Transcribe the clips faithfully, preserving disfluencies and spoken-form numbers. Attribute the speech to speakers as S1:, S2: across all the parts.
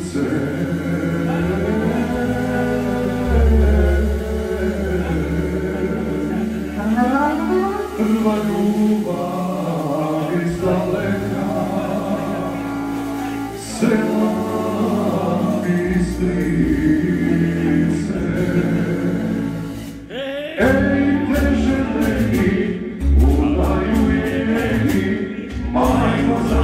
S1: Prva ljubav iz daleka, sela Bistrice. Ej, te želeni, udaju i njeni, majko za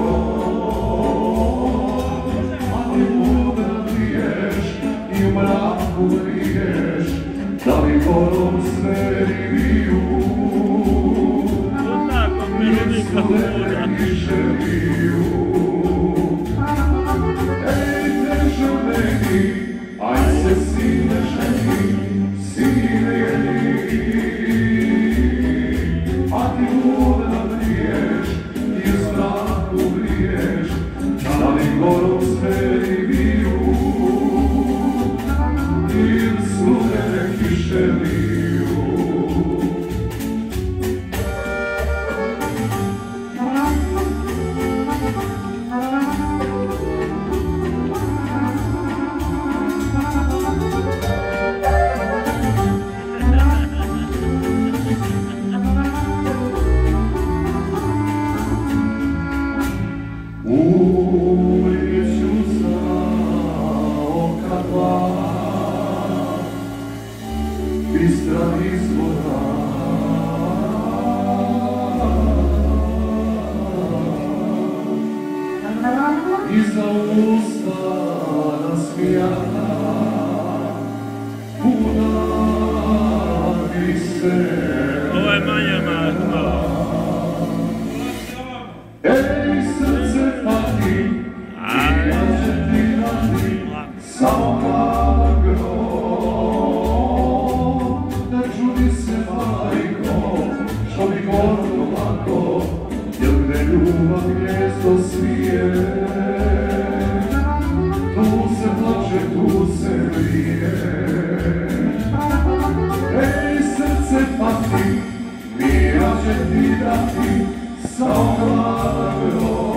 S1: drugom. Ali bude liješ i u mraku liješ, da li korom smeriviju. Studeni želiju. Ej, te želeni, aj se sine ženi, sine jedi. A ti bude da vriješ i u strahu vriješ, da li gorom smeri biju ili studene kiše liju. Uliću za oka dva, bistra izvora. Iza usta nasmijana, puna bisera.
S2: Ovo je manje Marko.
S1: Ej, srce pati, ja će ti dati samo mlada grom. Ne čudi se, majko, što mi gordo lako, jer gde ljubav gnjezdo svije. Tu se plače, tu se lije. Ej, srce pati, ja će ti dati samo mlada grom.